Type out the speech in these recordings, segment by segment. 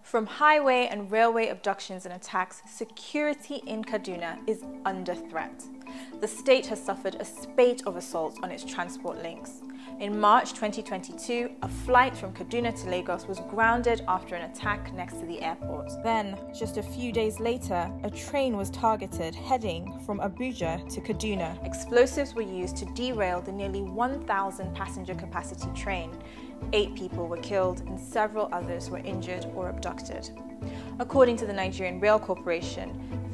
From highway and railway abductions and attacks, security in Kaduna is under threat. The state has suffered a spate of assaults on its transport links. In March 2022, a flight from Kaduna to Lagos was grounded after an attack next to the airport. Then, just a few days later, a train was targeted heading from Abuja to Kaduna. Explosives were used to derail the nearly 1,000 passenger capacity train. 8 people were killed and several others were injured or abducted. According to the Nigerian Rail Corporation,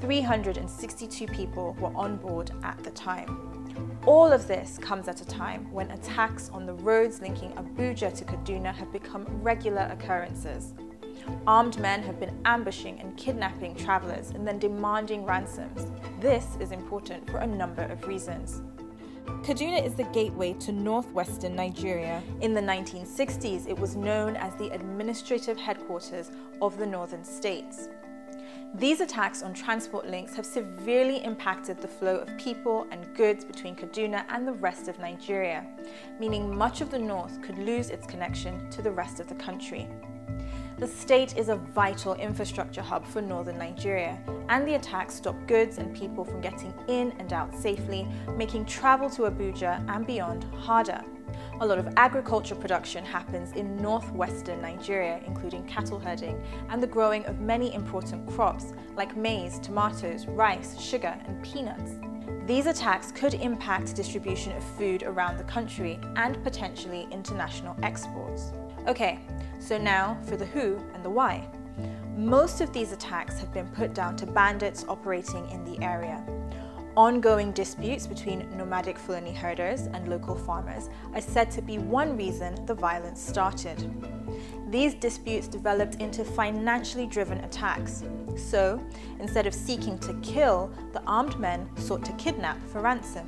362 people were on board at the time. All of this comes at a time when attacks on the roads linking Abuja to Kaduna have become regular occurrences. Armed men have been ambushing and kidnapping travelers and then demanding ransoms. This is important for a number of reasons. Kaduna is the gateway to northwestern Nigeria. In the 1960s, it was known as the administrative headquarters of the northern states. These attacks on transport links have severely impacted the flow of people and goods between Kaduna and the rest of Nigeria, meaning much of the north could lose its connection to the rest of the country. The state is a vital infrastructure hub for northern Nigeria, and the attacks stop goods and people from getting in and out safely, making travel to Abuja and beyond harder. A lot of agriculture production happens in northwestern Nigeria, including cattle herding and the growing of many important crops like maize, tomatoes, rice, sugar, and peanuts. These attacks could impact distribution of food around the country and potentially international exports. Okay, so now for the who and the why. Most of these attacks have been put down to bandits operating in the area. Ongoing disputes between nomadic Fulani herders and local farmers are said to be one reason the violence started. These disputes developed into financially driven attacks. So, instead of seeking to kill, the armed men sought to kidnap for ransom.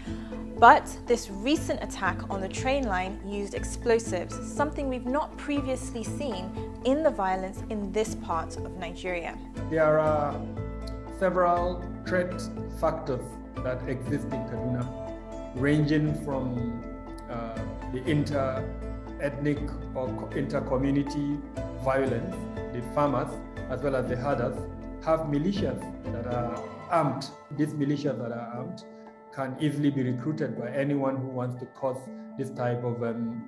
But this recent attack on the train line used explosives, something we've not previously seen in the violence in this part of Nigeria. There are several threat factors that exist in Kaduna, ranging from the inter-ethnic or inter-community violence. The farmers, as well as the herders, have militias that are armed. These militias that are armed can easily be recruited by anyone who wants to cause this type of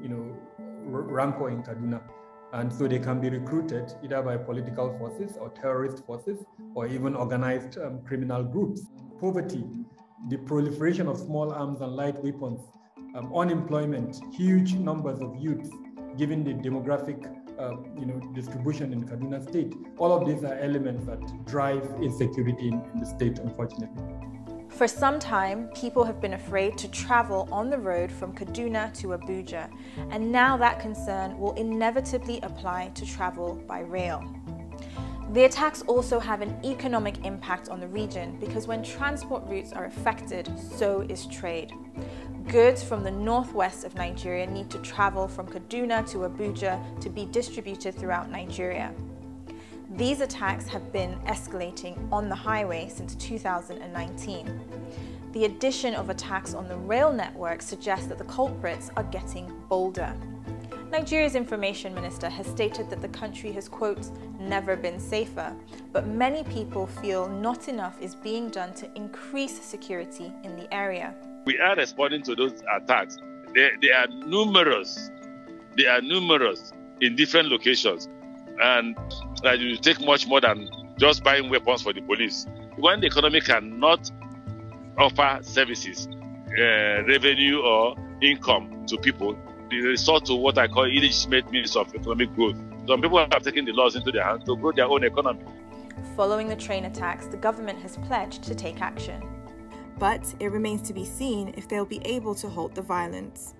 rancor in Kaduna. And so they can be recruited either by political forces or terrorist forces or even organized criminal groups. Poverty, the proliferation of small arms and light weapons, unemployment, huge numbers of youths, given the demographic distribution in Kaduna State. All of these are elements that drive insecurity in the state, unfortunately. For some time, people have been afraid to travel on the road from Kaduna to Abuja, and now that concern will inevitably apply to travel by rail. The attacks also have an economic impact on the region because when transport routes are affected, so is trade. Goods from the northwest of Nigeria need to travel from Kaduna to Abuja to be distributed throughout Nigeria. These attacks have been escalating on the highway since 2019. The addition of attacks on the rail network suggests that the culprits are getting bolder. Nigeria's information minister has stated that the country has, quote, never been safer, but many people feel not enough is being done to increase security in the area. We are responding to those attacks. They are numerous. They are numerous in different locations. And it will take much more than just buying weapons for the police. When the economy cannot offer services, revenue or income to people, they resort to what I call illegitimate means of economic growth. Some people have taken the laws into their hands to grow their own economy. Following the train attacks, the government has pledged to take action. But it remains to be seen if they'll be able to halt the violence.